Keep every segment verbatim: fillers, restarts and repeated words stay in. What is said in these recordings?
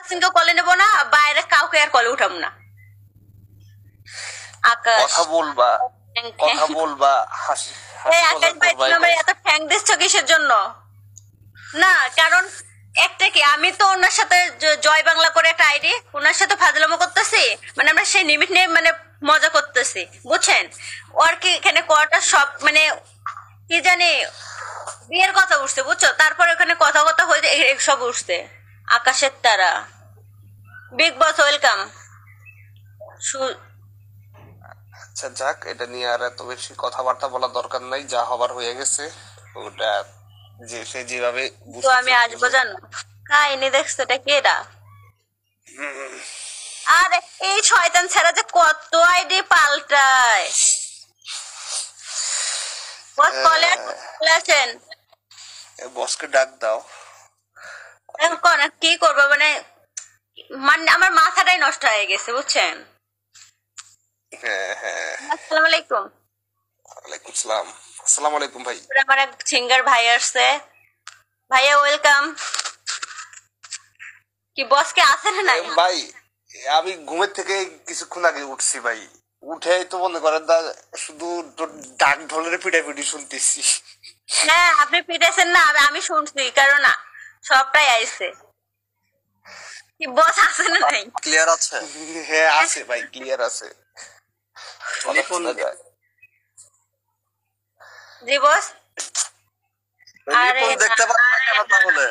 ইয়াসিনকে কলে নেবো না, বাইরে কাউকে আর কলে উঠাবো না। আকাশ কথা বলবা কথা বলবা হাসি এই আকাশ ভাই তুমি আমার এত ঠ্যাং দিচ্ছ কিসের জন্য? না কারণ একটা কি, আমি তো ওনার সাথে জয় বাংলা করে একটা আইডি, ওনার সাথে ফাজলামো করতেছি, মানে আমরা সেই লিমিট নিয়ে মানে মজা করতেছি, বুঝছেন? ওর কি এখানে কটা সব মানে কি জানি বিয়ের কথা উঠছে, বুঝছো? তারপরে ওখানে কথা কথা হয়ে সব উঠছে। আকাশের তারা, বিগ বস ওয়েলকাম। আচ্ছা যাক, এটা নিয়ে আর এত বেশি কথাবার্তা বলা দরকার নাই, যা হবার হয়ে গেছে। ওটা যে সে যেভাবে তো আমি আসবো জানো কাহিনী দেখছো এটা কেডা? আর এই শয়তান ছেড়া যে কত আইডি পাল্টায়। বস কলে আসেন, বসকে ডাক দাও। এখন কি করবো, মানে মানে আমার মাথাটাই নষ্ট হয়ে গেছে, বুঝছেন? হ্যাঁ হ্যাঁ, আসসালামু আলাইকুম। ওয়ালাইকুম আসসালাম। আসসালামু আলাইকুম ভাই। আমার এক সিঙ্গার ভাই আসছে, ভাইয়া ওয়েলকাম। কি বস কে আছে না নাই? ভাই আমি ঘুমের থেকে কিছুক্ষণ আগে উঠছি ভাই, উঠে তো মনে করেন না শুধু ডাক ঢোলের পিটাপিটি শুনতেছি। হ্যাঁ আপনি পিটাইছেন না, আমি শুনছি, কারণ সবটাই আইছে। কি বস আছে না নাই? ক্লিয়ার আছে? হ্যাঁ আছে ভাই, ক্লিয়ার আছে। জি বস। আরে দেখতে পাচ্ছেন না কেন তাহলে?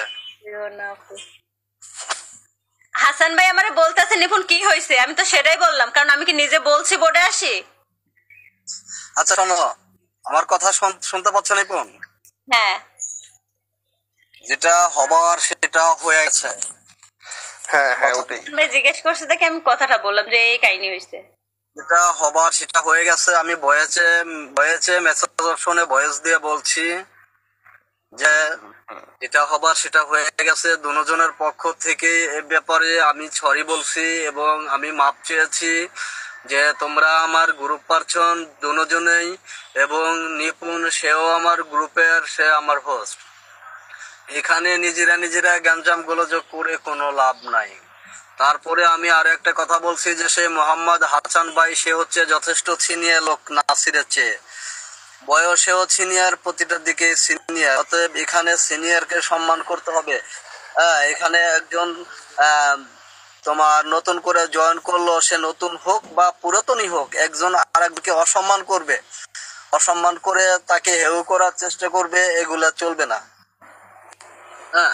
হাসান ভাই আমারে বলতেছে নিপুণ কি হয়েছে, আমি তো সেটাই বললাম, কারণ আমি কি নিজে বলছি বোর্ডে আসি। আচ্ছা শোনো, আমার কথা শুনতে পাচ্ছ নিপুণ? হ্যাঁ, যেটা হবার সেটা হয়ে গেছে। হ্যাঁ হ্যাঁ ওটাই জিজ্ঞেস করছে দেখে আমি কথাটা বললাম যে এই কাহিনী হয়েছে। যেটা হবার সেটা হয়ে গেছে। আমি ভয়েসে ভয়েসে মেসেজ অপশনে ভয়েস দিয়ে বলছি যে এটা হবার সেটা হয়ে গেছে। দুজনের পক্ষ থেকে এ ব্যাপারে আমি সরি বলছি এবং আমি মাপ চেয়েছি যে তোমরা আমার গ্রুপ পারছন দুজনেই, এবং নিপুণ সেও আমার গ্রুপের, সে আমার হোস্ট। এখানে নিজেরা নিজেরা গ্যাঞ্জাম গোলযোগ করে কোনো লাভ নাই। তারপরে আমি আরো একটা কথা বলছি যে সে মোহাম্মদ হাসান ভাই, সে হচ্ছে যথেষ্ট সিনিয়র লোক নাসিরের চেয়ে, বয়সেও সিনিয়র, প্রতিটা দিকে সিনিয়র। অতএব এখানে সিনিয়রকে সম্মান করতে হবে। হ্যাঁ, এখানে একজন তোমার নতুন করে জয়েন করলো, সে নতুন হোক বা পুরাতনই হোক, একজন আর একজনকে অসম্মান করবে, অসম্মান করে তাকে হেউ করার চেষ্টা করবে, এগুলা চলবে না। হ্যাঁ,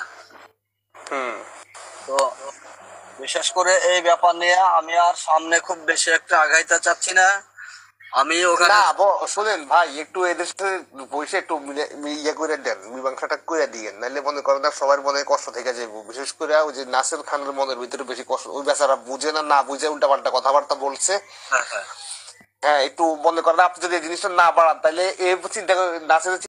তো বিশেষ করে এই ব্যাপার নিয়ে আমি আর সামনে খুব বেশি একটা আগাইতে চাচ্ছি না। আমি ওখানে শোনেন ভাই, একটু এদের সাথে বসে একটু ইয়ে করে দেন, মীমাংসাটা করে দিয়েন, নাহলে মনে করেন না সবার মনে কষ্ট থেকে যাবো। বিশেষ করে ওই যে নাসির খানের মনের ভিতরে বেশি কষ্ট, ওই বেচারা বুঝে না, না বুঝে উল্টা পাল্টা কথাবার্তা বলছে। হ্যাঁ একটু মনে করেন আপনি যদি এই জিনিসটা না বাড়ান, তাহলে এই চিন্তা নাসির